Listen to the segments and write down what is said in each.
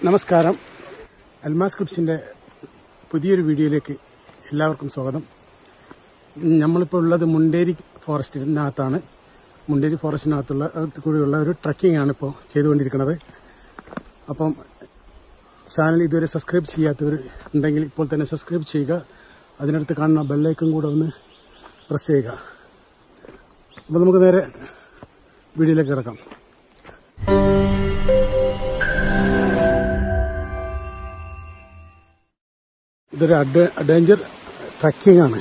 നമസ്കാരം. അൽമാസ് ക്ലിപ്സിന്റെ പുതിയൊരു വീഡിയോയിലേക്ക് എല്ലാവർക്കും സ്വാഗതം. നമ്മളിപ്പോൾ ഉള്ളത് മുണ്ടേരി ഫോറസ്റ്റിനകത്താണ്. മുണ്ടേരി ഫോറസ്റ്റിനകത്തുള്ള കൂടിയുള്ള ഒരു ട്രക്കിംഗ് ആണ് ഇപ്പോൾ ചെയ്തുകൊണ്ടിരിക്കുന്നത്. അപ്പം ചാനൽ ഇതുവരെ സബ്സ്ക്രൈബ് ചെയ്യാത്തവർ ഉണ്ടെങ്കിൽ ഇപ്പോൾ തന്നെ സബ്സ്ക്രൈബ് ചെയ്യുക. അതിനടുത്ത് കാണുന്ന ബെല്ലൈക്കൺ കൂടെ ഒന്ന് പ്രസ് ചെയ്യുക. അപ്പോൾ നമുക്ക് നേരെ വീഡിയോയിലേക്ക് കിടക്കാം. ഇതൊരു അഡ്വഞ്ചർ ട്രക്കിംഗ് ആണ്.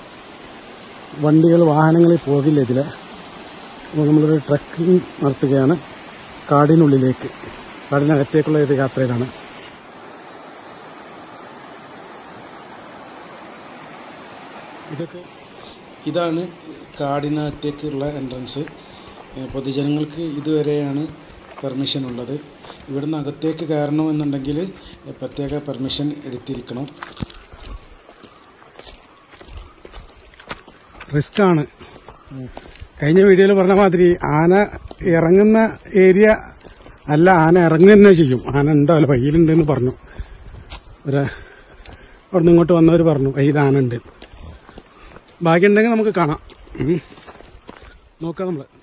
വാഹനങ്ങളിൽ പോകില്ല ഇതിലെ. അപ്പോൾ നമ്മളൊരു ട്രക്കിംഗ് നടത്തുകയാണ് കാടിനുള്ളിലേക്ക്. കാടിനകത്തേക്കുള്ള ഒരു യാത്രയിലാണ്. ഇതാണ് കാടിനകത്തേക്കുള്ള എൻട്രൻസ്. പൊതുജനങ്ങൾക്ക് ഇതുവരെയാണ് പെർമിഷൻ ഉള്ളത്. ഇവിടുന്ന് അകത്തേക്ക് കയറണമെന്നുണ്ടെങ്കിൽ പ്രത്യേക പെർമിഷൻ എടുത്തിരിക്കണം. റിസ്ക്കാണ്. കഴിഞ്ഞ വീഡിയോയിൽ പറഞ്ഞ മാതിരി ആന ഇറങ്ങുന്ന ഏരിയ അല്ല, ആന ഇറങ്ങുക തന്നെ ചെയ്യും. ആന ഉണ്ടാവില്ല, വഴിയിലുണ്ടെന്ന് പറഞ്ഞു. അവിടുന്ന് ഇങ്ങോട്ട് വന്നവർ പറഞ്ഞു വഴിയിൽ ആന ഉണ്ട്. ഭാഗ്യമുണ്ടെങ്കിൽ നമുക്ക് കാണാം. നോക്കാം. നമ്മൾ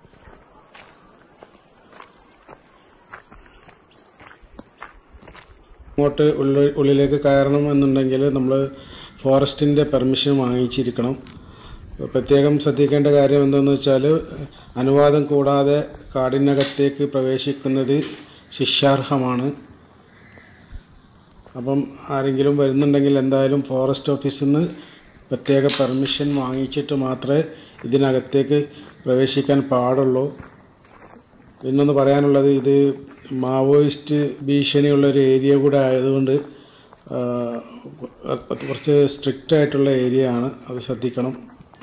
ഇങ്ങോട്ട് ഉള്ളിലേക്ക് കയറണം എന്നുണ്ടെങ്കിൽ നമ്മൾ ഫോറസ്റ്റിൻ്റെ പെർമിഷൻ വാങ്ങിച്ചിരിക്കണം. പ്രത്യേകം ശ്രദ്ധിക്കേണ്ട കാര്യം എന്താണെന്ന് വെച്ചാൽ, അനുവാദം കൂടാതെ കാടിനകത്തേക്ക് പ്രവേശിക്കുന്നത് ശിക്ഷാർഹമാണ്. അപ്പം ആരെങ്കിലും വരുന്നുണ്ടെങ്കിൽ എന്തായാലും ഫോറസ്റ്റ് ഓഫീസിൽ നിന്ന് പ്രത്യേക പെർമിഷൻ വാങ്ങിച്ചിട്ട് മാത്രമേ ഇതിനകത്തേക്ക് പ്രവേശിക്കാൻ പാടുള്ളൂ. പിന്നൊന്ന് പറയാനുള്ളത്, ഇത് മാവോയിസ്റ്റ് ഭീഷണിയുള്ളൊരു ഏരിയ കൂടെ ആയതുകൊണ്ട് കുറച്ച് സ്ട്രിക്റ്റ് ആയിട്ടുള്ള ഏരിയ ആണ്. അത് ശ്രദ്ധിക്കണം.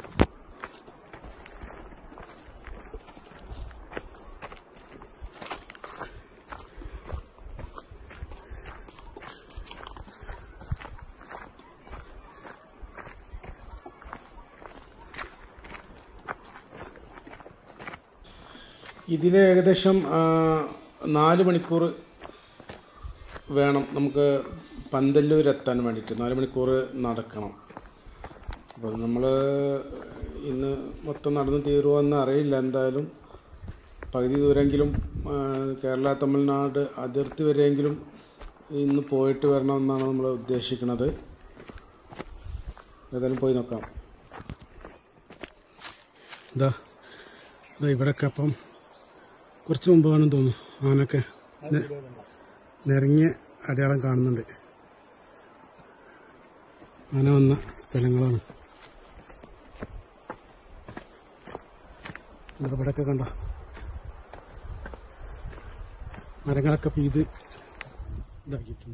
ഇതിൽ ഏകദേശം 4 മണിക്കൂർ വേണം നമുക്ക് പന്തല്ലൂർ എത്താൻ വേണ്ടിയിട്ട്. 4 മണിക്കൂർ നടക്കണം. അപ്പോൾ നമ്മൾ ഇന്ന് മൊത്തം നടന്ന് തീരുമോയെന്ന് അറിയില്ല. എന്തായാലും പകുതി ദൂരെങ്കിലും കേരള തമിഴ്നാട് അതിർത്തി വരെയെങ്കിലും ഇന്ന് പോയിട്ട് വരണമെന്നാണ് നമ്മൾ ഉദ്ദേശിക്കുന്നത്. ഏതായാലും പോയി നോക്കാം. ഇവിടെയൊക്കെ അപ്പം കുറച്ച് മുമ്പ് വേണം തോന്നുന്നു ആനൊക്കെ നിറങ്ങിയ അടയാളം കാണുന്നുണ്ട്. ആന വന്ന സ്ഥലങ്ങളാണ്. ഇവിടെയൊക്കെ കണ്ടോ, മരങ്ങളൊക്കെ ഇത് ഇതാക്കിയിട്ടുണ്ട്.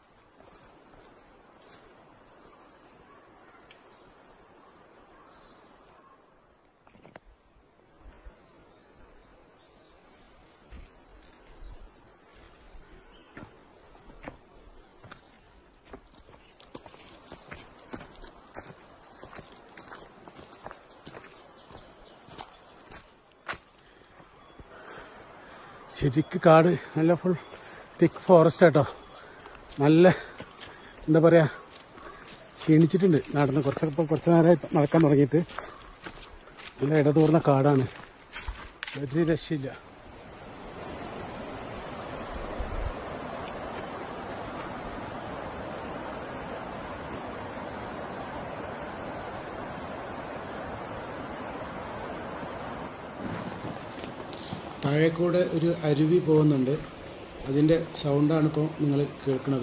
ശരിക്ക് കാട് നല്ല ഫുൾ തിക്ക് ഫോറസ്റ്റ് ആട്ടോ. നല്ല എന്താ പറയാ, ക്ഷീണിച്ചിട്ടുണ്ട് നടന്ന്. കുറച്ച് നേരമായി നടക്കാൻ തുടങ്ങിയിട്ട്. നല്ല ഇടതൂർന്ന കാടാണ്, ഒരു രക്ഷയില്ല. താഴേക്കൂടെ ഒരു അരുവി പോകുന്നുണ്ട്. അതിൻ്റെ സൗണ്ടാണ് ഇപ്പോൾ നിങ്ങൾ കേൾക്കുന്നത്.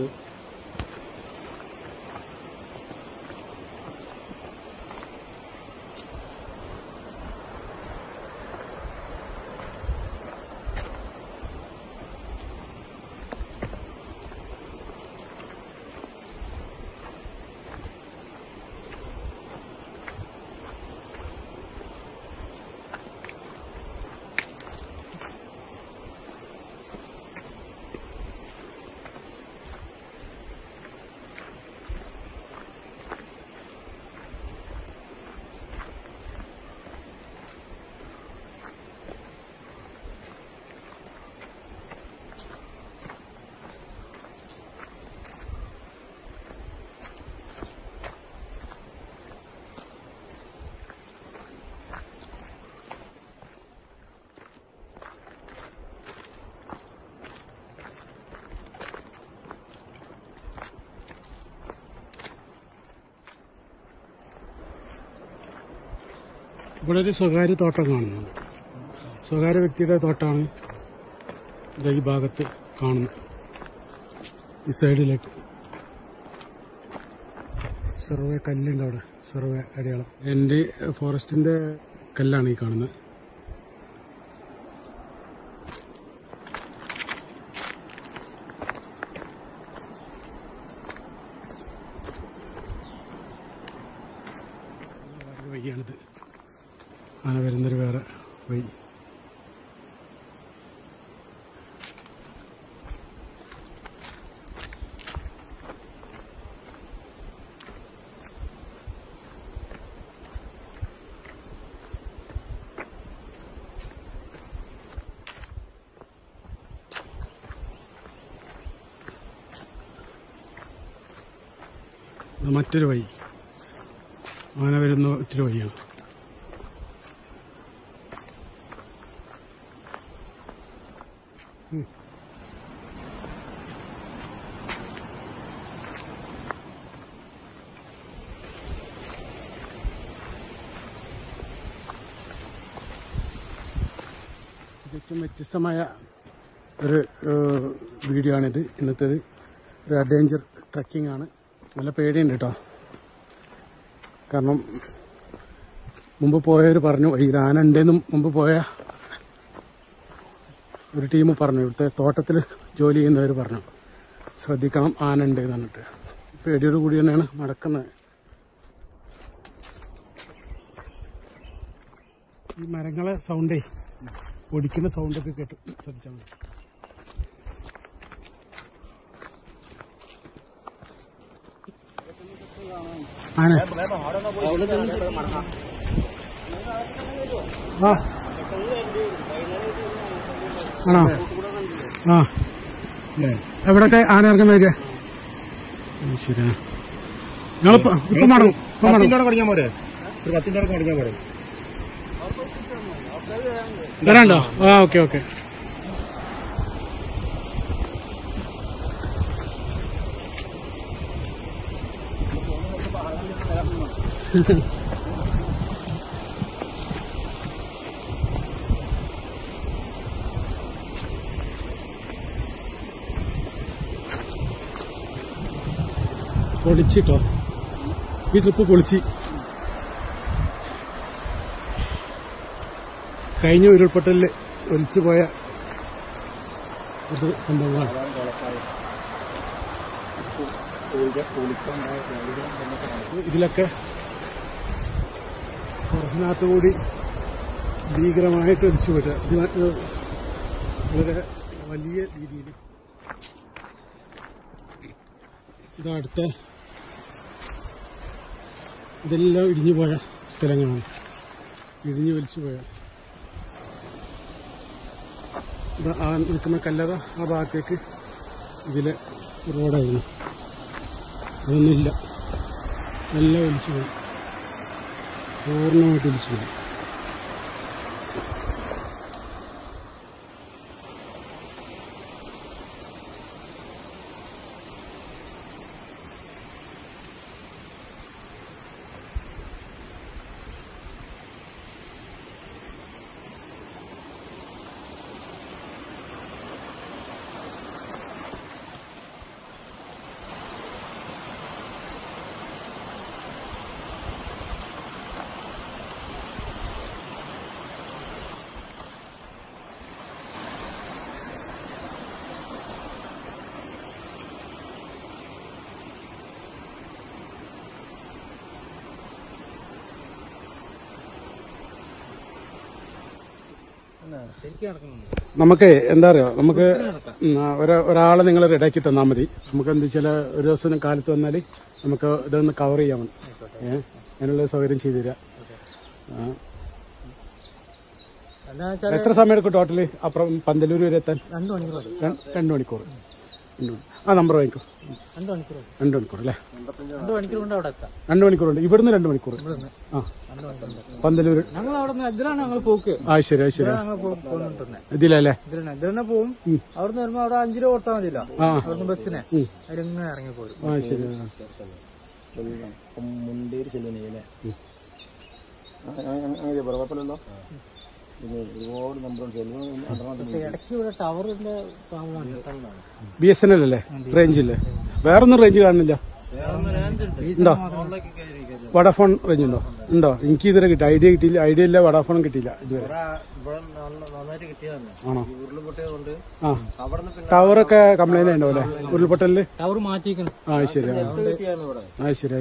ഇവിടെ ഒരു സ്വകാര്യ തോട്ടം കാണുന്നുണ്ട്. സ്വകാര്യ വ്യക്തിയുടെ തോട്ടമാണ് ഈ ഭാഗത്ത് കാണുന്നത്. ഈ സൈഡിലേക്ക് സർവേ കല്ലുണ്ട് അവിടെ, സർവേ അടയാളം. എൻ്റെ ഫോറസ്റ്റിന്റെ കല്ലാണ് ഈ കാണുന്നത്. വഴിയാണിത്, ആന വരുന്നൊരു വേറെ വഴി. മറ്റൊരു വഴി, ആന വരുന്ന മറ്റൊരു വഴിയാണ്. തികച്ചും വ്യത്യസ്തമായ ഒരു വീഡിയോ ആണിത്. ഇന്നത്തേത് ഒരു അഡ്വഞ്ചർ ട്രക്കിംഗ് ആണ്. നല്ല പേടിയുണ്ട് കേട്ടോ. കാരണം മുമ്പ് പോയവർ പറഞ്ഞു ഈ ആന ഉണ്ടെന്നും മുമ്പ് പോയ ഒരു ടീം പറഞ്ഞു, ഇവിടുത്തെ തോട്ടത്തിൽ ജോലി ചെയ്യുന്നവർ പറഞ്ഞു ശ്രദ്ധിക്കണം, ആന ഉണ്ട് എന്ന് പറഞ്ഞിട്ട്. പേടിയോട് കൂടി തന്നെയാണ് നടക്കുന്നത്. ഈ മരങ്ങളെ സൗണ്ടേ, പൊടിക്കുന്ന സൗണ്ടൊക്കെ കേട്ട് ശ്രദ്ധിച്ചാൽ മതി. ആന ആണോ? ആ എവിടൊക്കെ ആന ഇറങ്ങുന്ന വരിക? ശരിയാ. നിങ്ങളിപ്പോ ഇപ്പൊ മടങ്ങും? വരാണ്ടോ? ആ ഓക്കെ ഓക്കെ. പൊളിച്ചിട്ടോ, ഈ ട്രിപ്പ് പൊളിച്ച്. കഴിഞ്ഞ ഉരുൾപൊട്ടലില് ഒലിച്ചു പോയ കുറച്ച് സംഭവങ്ങളാണ്. ഇതിലൊക്കെ കുറച്ചിനകത്തുകൂടി ഭീകരമായിട്ട് ഒലിച്ചു പോയിട്ട് വളരെ വലിയ രീതിയിൽ. ഇതടുത്ത ഇതെല്ലാം ഇടിഞ്ഞു പോയ സ്ഥലങ്ങളാണ്, ഇടിഞ്ഞു വലിച്ചു പോയ. ആ നിൽക്കുന്ന കല്ലറ ആ ഭാഗത്തേക്ക് ഇതിലെ റോഡായിരുന്നു, അതൊന്നുമില്ല, എല്ലാം ഒലിച്ചു പോയി, പൂർണ്ണമായിട്ട് ഒലിച്ചു പോയി. നമുക്ക് എന്താ പറയാ, നമുക്ക് ഒരാളെ നിങ്ങൾ റെഡിയാക്കി തന്നാൽ മതി. നമുക്ക് എന്താ വെച്ചാൽ ഒരു ദിവസം കാലത്ത് വന്നാൽ നമുക്ക് ഇതൊന്ന് കവർ ചെയ്യാൻ മതി. അതിനുള്ള സൗകര്യം ചെയ്തു തരാം. എത്ര സമയം എടുക്കും ടോട്ടല് അപ്പുറം പന്തലൂർ വരെ എത്താൻ? 2 മണിക്കൂർ. ആ നമ്പർ വാങ്ങിക്കോ. 2 മണിക്കൂർ അല്ലേ? 2 മണിക്കൂറുണ്ട്. ഇവിടുന്ന് 2 മണിക്കൂർ. ആ പന്തലൂർ. ആ ശരി ശരി. ഇതിലല്ലേ പോവും. അവിടുന്ന് വരുമ്പോ അവിടെ 5 രൂപ കൊടുത്താൽ മതിയല്ലോ അവിടുന്ന് ബസ്സിനെ. അതിലിങ്ങനെ ഇറങ്ങി പോരും. ആ ശരി. കുഴപ്പമില്ലല്ലോ. പിന്നെ ഒരുപാട് നമ്പറുണ്ട്. ഇടയ്ക്ക് ഇവിടെ ടവറിന്റെ BSNL അല്ലേ? റേഞ്ചില്ലേ? വേറൊന്നും റേഞ്ച് കാണുന്നില്ല. ഉണ്ടോ? വഡാഫോൺ റേഞ്ച് ഉണ്ടോ? ഉണ്ടോ? എനിക്ക് ഇതുവരെ കിട്ടി. ഐഡിയ കിട്ടിയില്ല. ഐഡിയ ഇല്ല, വഡാഫോൺ കിട്ടിയില്ല ഇതുവരെ. ആണോ? ആ, ടവറൊക്കെ കംപ്ലൈന്റ് ഉണ്ടോ അല്ലേ? ഉരുൾപൊട്ടലില് ടവർ മാറ്റിയിരിക്കണം. ശരി. ശരി.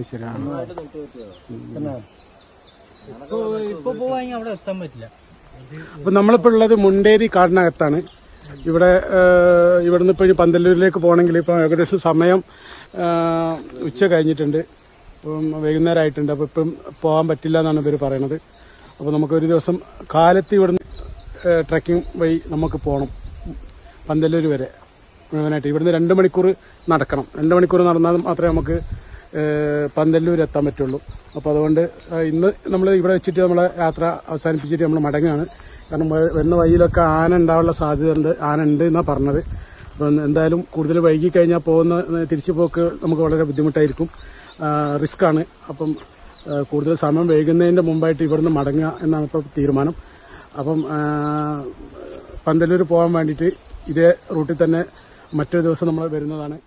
ഇപ്പൊ പോവാണെങ്കിൽ അവിടെ എത്താൻ പറ്റില്ല. അപ്പൊ നമ്മളിപ്പോ ഉള്ളത് മുണ്ടേരി കാടിനകത്താണ്. ഇവിടുന്ന് ഇപ്പൊ പന്തല്ലൂരിലേക്ക് പോകണമെങ്കിൽ ഇപ്പൊ ഏകദേശം സമയം ഉച്ച കഴിഞ്ഞിട്ടുണ്ട്. ഇപ്പം വൈകുന്നേരം ആയിട്ടുണ്ട്. അപ്പൊ ഇപ്പം പോകാൻ പറ്റില്ല എന്നാണ് ഇവർ പറയണത്. അപ്പൊ നമുക്ക് ഒരു ദിവസം കാലത്ത് ഇവിടുന്ന് ട്രക്കിംഗ് വഴി നമുക്ക് പോകണം പന്തല്ലൂർ വരെ മുഴുവനായിട്ട്. ഇവിടുന്ന് 2 മണിക്കൂർ നടക്കണം. 2 മണിക്കൂർ നടന്നാൽ മാത്രമേ നമുക്ക് പന്തല്ലൂർ എത്താൻ പറ്റുള്ളൂ. അപ്പോൾ അതുകൊണ്ട് ഇന്ന് നമ്മൾ ഇവിടെ വെച്ചിട്ട് നമ്മളെ യാത്ര അവസാനിപ്പിച്ചിട്ട് നമ്മൾ മടങ്ങുകയാണ്. കാരണം വരുന്ന വഴിയിലൊക്കെ ആന ഉണ്ടാവാനുള്ള സാധ്യതയുണ്ട്. ആന ഉണ്ട് എന്നാണ് പറഞ്ഞത്. അപ്പം എന്തായാലും കൂടുതൽ വൈകി കഴിഞ്ഞാൽ തിരിച്ചു പോക്ക് നമുക്ക് വളരെ ബുദ്ധിമുട്ടായിരിക്കും, റിസ്ക്കാണ്. അപ്പം കൂടുതൽ സമയം വൈകുന്നതിൻ്റെ മുമ്പായിട്ട് ഇവിടുന്ന് മടങ്ങുക എന്നാണ് ഇപ്പോൾ തീരുമാനം. അപ്പം പന്തല്ലൂർ പോകാൻ വേണ്ടിയിട്ട് ഇതേ റൂട്ടിൽ തന്നെ മറ്റൊരു ദിവസം നമ്മൾ വരുന്നതാണ്.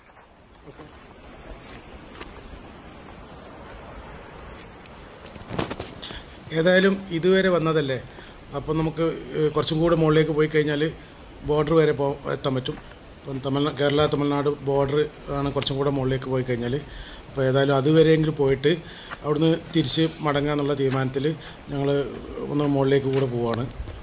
ഏതായാലും ഇതുവരെ വന്നതല്ലേ, അപ്പം നമുക്ക് കുറച്ചും കൂടെ മുകളിലേക്ക് പോയി കഴിഞ്ഞാൽ ബോർഡർ വരെ എത്താൻ പറ്റും. ഇപ്പം കേരള തമിഴ്നാട് ബോർഡർ ആണ് കുറച്ചും കൂടെ മുകളിലേക്ക് പോയി കഴിഞ്ഞാൽ. അപ്പോൾ ഏതായാലും അതുവരെയെങ്കിലും പോയിട്ട് അവിടുന്ന് തിരിച്ച് മടങ്ങുക എന്നുള്ള തീരുമാനത്തിൽ ഞങ്ങൾ ഒന്ന് മുകളിലേക്ക് കൂടെ പോവുകയാണ്.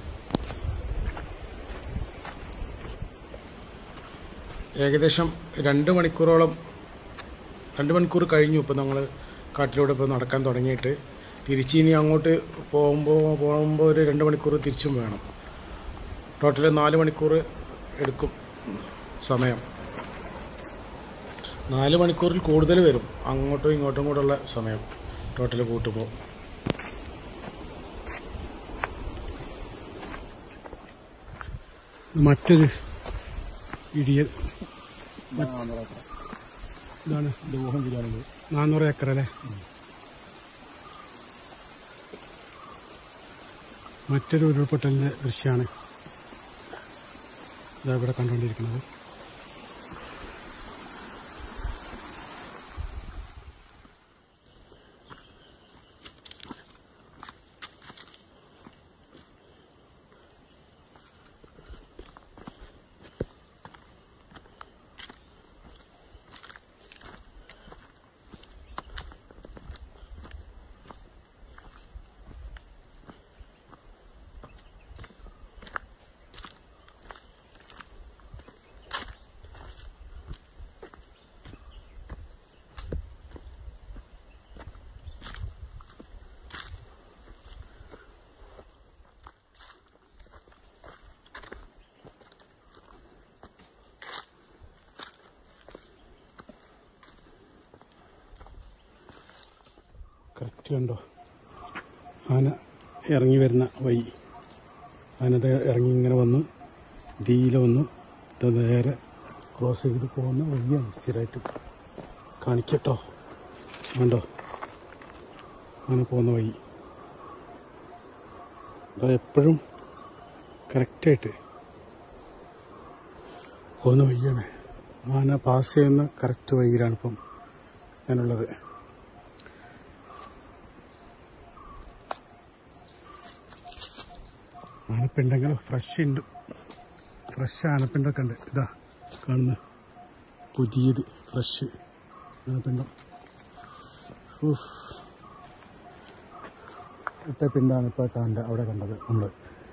ഏകദേശം 2 മണിക്കൂർ കഴിഞ്ഞു ഇപ്പം ഞങ്ങൾ കാട്ടിലൂടെ ഇപ്പോൾ നടക്കാൻ തുടങ്ങിയിട്ട്. തിരിച്ച് ഇനി അങ്ങോട്ട് പോകുമ്പോൾ ഒരു 2 മണിക്കൂർ തിരിച്ചും വേണം. ടോട്ടൽ 4 മണിക്കൂർ എടുക്കും സമയം. 4 മണിക്കൂറിൽ കൂടുതൽ വരും അങ്ങോട്ടും ഇങ്ങോട്ടും കൂടെയുള്ള സമയം ടോട്ടൽ കൂട്ടുമ്പോൾ. മറ്റൊരു ഇടിയൽ ഇതാണ് 400 ഏക്കർ അല്ലേ? മറ്റൊരു ഉരുൾപൊട്ടലിന്റെ ദൃശ്യമാണ് ഇവിടെ കണ്ടുകൊണ്ടിരിക്കുന്നത്. കറക്റ്റ് കണ്ടോ, ആന ഇറങ്ങി വരുന്ന വഴി. ആനത് ഇറങ്ങി ഇങ്ങനെ വന്ന് ഇതിലെ വന്ന് നേരെ ക്രോസ് ചെയ്ത് പോകുന്ന വഴിയാണ്. സ്ഥിരമായിട്ട് കാണിക്കട്ടോ, കണ്ടോ ആന പോകുന്ന വഴി. അത് എപ്പോഴും കറക്റ്റായിട്ട് പോകുന്ന വഴിയാണ്. ആന പാസ് ചെയ്യുന്ന കറക്റ്റ് വഴിയിലാണ് ഇപ്പം ഞാനുള്ളത്. ആനപ്പിണ്ടങ്ങൾ ഫ്രഷ് ആനപ്പിണ്ടൊക്കെ ഉണ്ട്. ഇതാ കാണുന്ന പുതിയത് ഫ്രഷ് ആനപ്പിണ്ടം. ഇട്ട പിണ്ടാണ് ഇപ്പോൾ അവിടെ കണ്ടത് നമ്മൾ.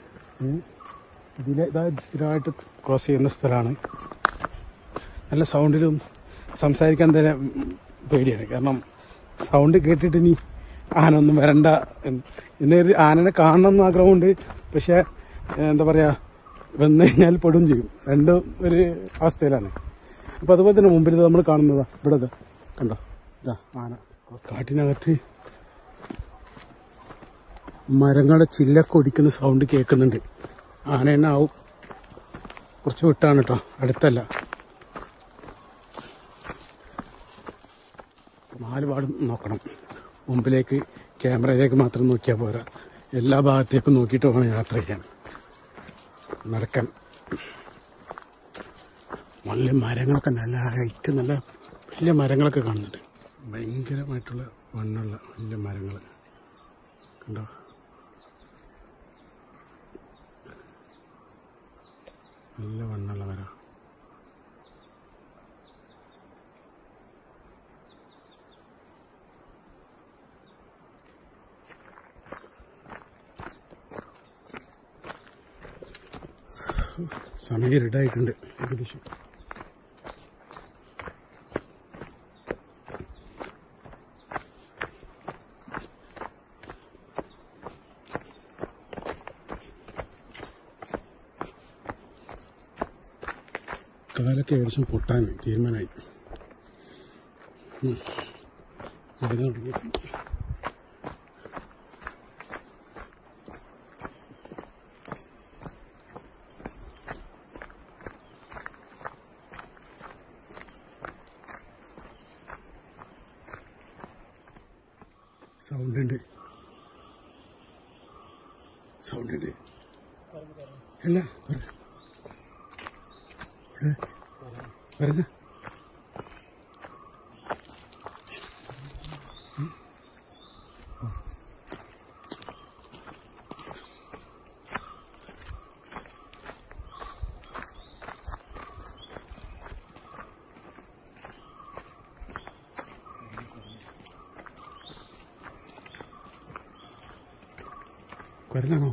ഇതിലെ ഇതാ സ്ഥിരമായിട്ട് ക്രോസ് ചെയ്യുന്ന സ്ഥലമാണ്. നല്ല സൗണ്ടിലും സംസാരിക്കാൻ തന്നെ പേടിയാണ്. കാരണം സൗണ്ട് കേട്ടിട്ട് ഇനി ആന ഒന്നും വരണ്ട എന്ന് കരുതി ആനനെ കാണണമെന്ന് ആഗ്രഹമുണ്ട്. പക്ഷെ എന്താ പറയുക, വന്നു കഴിഞ്ഞാൽ പെടും ചെയ്യും. രണ്ടും ഒരു അവസ്ഥയിലാണ്. അപ്പോൾ അതുപോലെ തന്നെ മുമ്പിൽ നമ്മൾ കാണുന്നതാ ഇവിടെ കണ്ടോ, ഇതാ ആന. കാട്ടിനകത്ത് മരങ്ങളുടെ ചില്ലൊക്കെ ഒടിക്കുന്ന സൗണ്ട് കേൾക്കുന്നുണ്ട്. ആന തന്നെ ആവും. കുറച്ച് വിട്ടാണ് കേട്ടോ, അടുത്തല്ല. 4 പാടും നോക്കണം. മുമ്പിലേക്ക് ക്യാമറയിലേക്ക് മാത്രം നോക്കിയാൽ പോരാ. എല്ലാ ഭാഗത്തേക്കും നോക്കിയിട്ട് വേണം യാത്ര ചെയ്യാൻ, നടക്കാൻ. നല്ല മരങ്ങളൊക്കെ നല്ല ഹൈറ്റ്, നല്ല വലിയ മരങ്ങളൊക്കെ കാണുന്നുണ്ട്. ഭയങ്കരമായിട്ടുള്ള വണ്ണുള്ള വലിയ മരങ്ങൾ കണ്ടോ. നല്ല വണ്ണുള്ള മരം. സമയം ഇരുടായിട്ടുണ്ട് ഏകദേശം. കാലൊക്കെ ഏകദേശം പൊട്ടാൻ തീരുമാനമായി. സൗണ്ട് ഉണ്ട് അല്ല പറഞ്ഞ കുരങ്ങാണോ?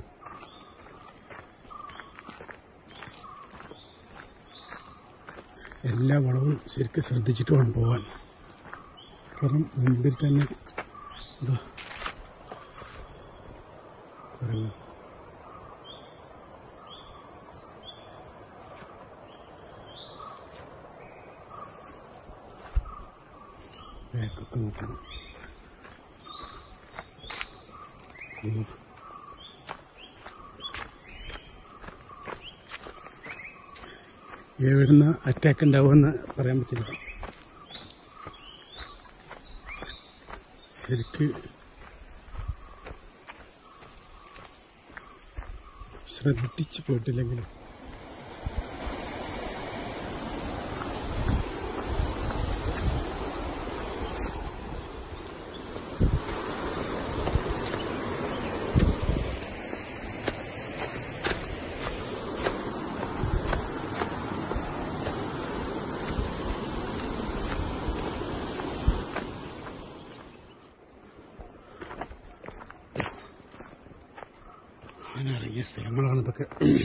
എല്ലാ വളവും ശരിക്കും ശ്രദ്ധിച്ചിട്ട് വേണം പോവാൻ. കാരണം മുമ്പിൽ തന്നെ ഇതാ കുരങ്ങ്. ബാക്കൊക്കെ നോക്കണം. എവിടുന്ന് അറ്റാക്ക് ഉണ്ടാവുമെന്ന് പറയാൻ പറ്റില്ല. ശരിക്ക് ശ്രദ്ധിച്ചു പോയിട്ടില്ലെങ്കിൽ ഇറങ്ങിയ സ്ഥലങ്ങളാണ് ഇതൊക്കെ.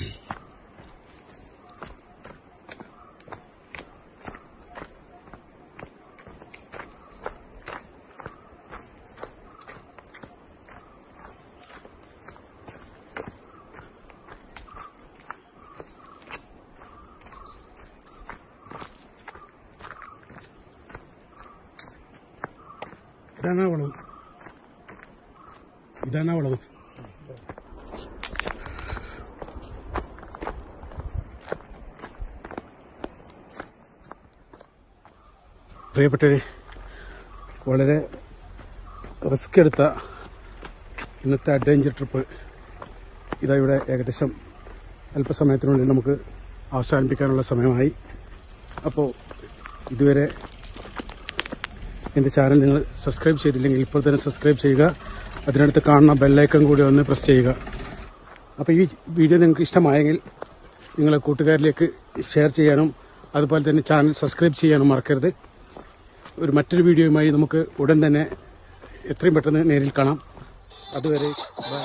ഇതാണാ വളവ്, ഇതാണാ വളവ്. പ്രിയപ്പെട്ടവരെ, വളരെ റിസ്ക് എടുത്ത ഇന്നത്തെ അഡ്വഞ്ചർ ട്രിപ്പ് ഇതാ ഇവിടെ ഏകദേശം അല്പസമയത്തിനുള്ളിൽ നമുക്ക് അവസാനിപ്പിക്കാനുള്ള സമയമായി. അപ്പോൾ ഇതുവരെ എൻ്റെ ചാനൽ നിങ്ങൾ സബ്സ്ക്രൈബ് ചെയ്തില്ലെങ്കിൽ ഇപ്പോൾ തന്നെ സബ്സ്ക്രൈബ് ചെയ്യുക. അതിനടുത്ത് കാണുന്ന ബെല്ലൈക്കൺ കൂടി ഒന്ന് പ്രസ് ചെയ്യുക. അപ്പോൾ ഈ വീഡിയോ നിങ്ങൾക്ക് ഇഷ്ടമായെങ്കിൽ നിങ്ങളെ കൂട്ടുകാരിലേക്ക് ഷെയർ ചെയ്യാനും അതുപോലെ തന്നെ ചാനൽ സബ്സ്ക്രൈബ് ചെയ്യാനും മറക്കരുത്. മറ്റൊരു വീഡിയോയുമായി നമുക്ക് ഉടൻ തന്നെ എത്രയും പെട്ടെന്ന് നേരിൽ കാണാം. അതുവരെ ബൈ.